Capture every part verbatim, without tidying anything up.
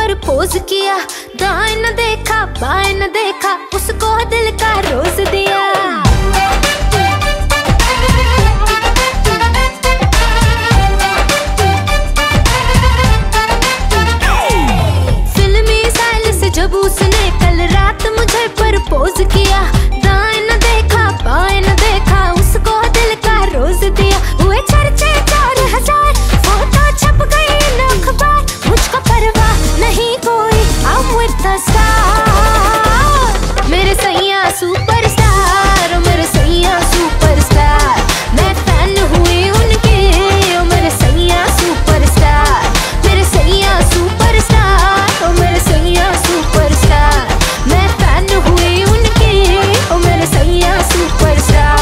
Propose किया, दाएं न देखा बाएं न देखा, उसको दिल का रोज दिया। फिल्मी स्टाइल से जब उसने कल रात मुझे प्रपोज किया, दाएं न देखा बाएं न देखा, उसको दिल का रोज दिया। हुए चर्चे चार हजार, फोटो छप गई इन अखबार, मुझको परवाह नहीं कोई, I'm with the star। मेरे सैया सुपरस्टार, मेरे सैया सुपरस्टार, मैं फैन हुई उनकी, मेरे सैया सुपरस्टार, मेरे सैया सुपरस्टार, मेरे सैया सुपरस्टार, मैं फैन हुई उनकी, मेरे सैया सुपरस्टार।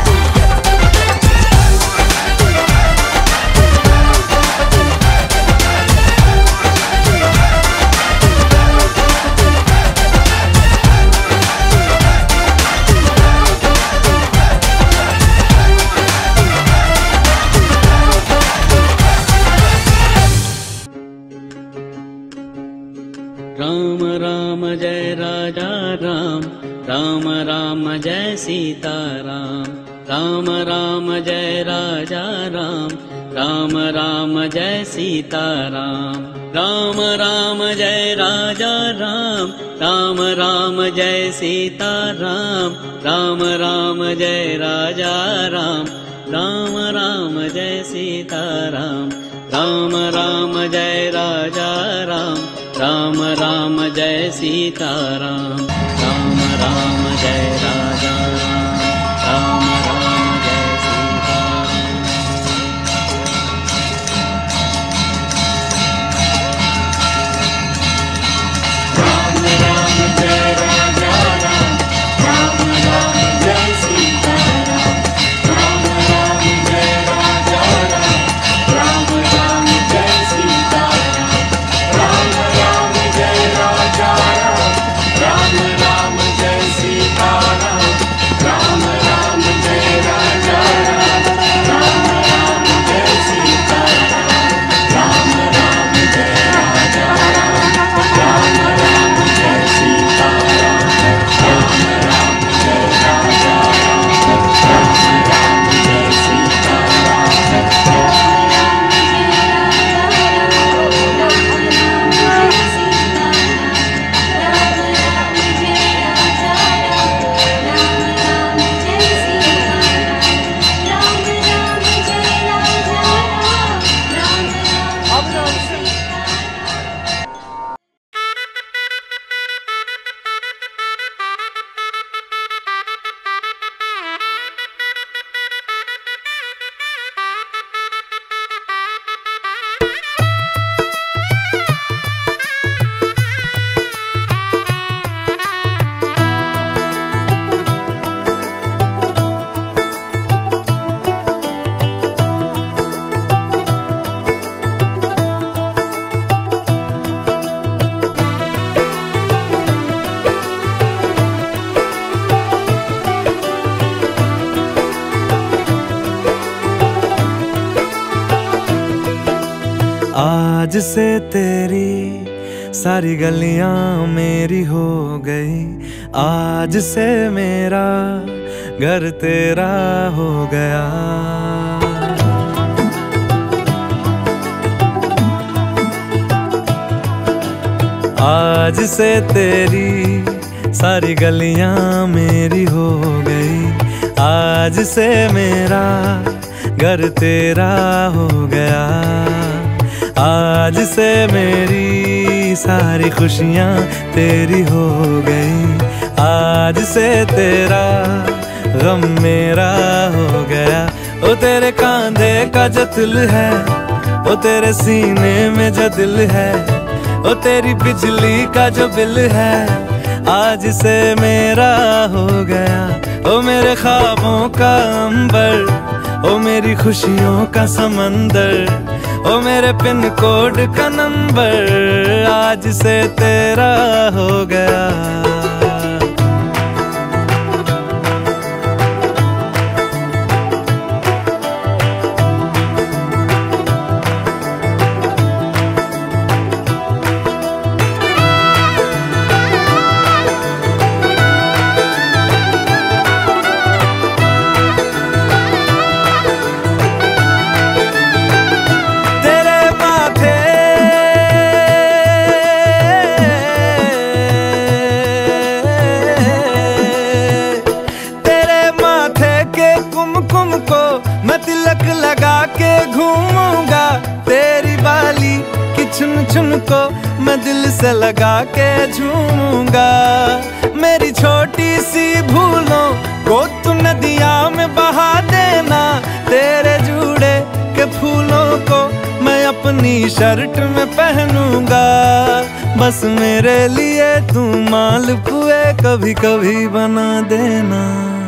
राम राम जय राजा राम, राम राम जय सीता राम, राम राम जय राजा राम, राम राम जय सीता राम, राम राम जय राजा राम, राम राम जय सीता राम, राम राम जय राजा राम, राम राम जय सीता राम, राम राम जय राजा राम, राम राम जय सीता राम, राम राम जय राजा राम, राम राम जय सीता राम। राम राम जय राजा राम, राम राम जय सीता राम, राम राम जय राजा राम, राम राम जय सीता राम, राम राम जय राजा राम, राम राम जय सीता राम, राम राम जय राजा राम, राम राम जय सीता राम, राम राम जय राजा राम, राम राम जय सीता राम, राम राम जय राजा राम, राम राम जय सीता आज से तेरी सारी गलियां मेरी हो गई, आज से मेरा घर तेरा हो गया। आज से तेरी सारी गलियां मेरी हो गई, आज से मेरा घर तेरा हो गया। आज से मेरी सारी खुशियाँ तेरी हो गई, आज से तेरा गम मेरा हो गया। ओ तेरे कांधे का जो दिल है, ओ तेरे सीने में जो दिल है, ओ तेरी बिजली का जो बिल है, आज से मेरा हो गया। ओ मेरे ख्वाबों का अंबर, ओ मेरी खुशियों का समंदर, ओ मेरे पिन कोड का नंबर, आज से तेरा हो गया। कुमकुम को मैं तिलक लगा के घूमूंगा, तेरी बाली की चुन चुन को मैं दिल से लगा के झूमूंगा। मेरी छोटी सी भूलों को तू नदिया में बहा देना, तेरे जूड़े के फूलों को मैं अपनी शर्ट में पहनूंगा। बस मेरे लिए तू मालपुए कभी कभी बना देना।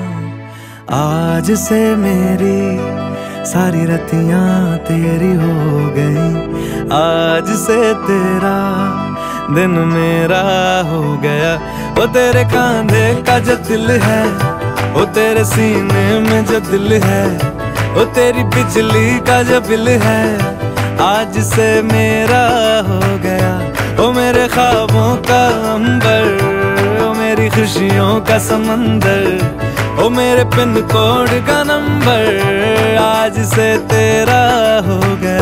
आज से मेरी सारी रतियां तेरी हो गई, आज से तेरा दिन मेरा हो गया। वो तेरे कांधे का जो दिल है, वो तेरे सीने में जो दिल है, वो तेरी बिजली का जो बिल है, आज से मेरा हो गया। वो मेरे ख्वाबों का अंबर, वो मेरी खुशियों का समंदर, वो मेरे पिन कोड का नंबर, आज से तेरा हो गया।